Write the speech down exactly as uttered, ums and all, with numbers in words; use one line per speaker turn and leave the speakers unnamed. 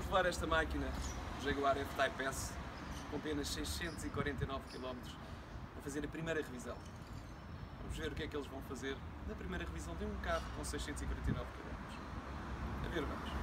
levar esta máquina, o Jaguar F-Type S, com apenas seiscentos e quarenta e nove quilómetros, a fazer a primeira revisão. Vamos ver o que é que eles vão fazer na primeira revisão de um carro com seiscentos e quarenta e nove quilómetros. A ver, vamos.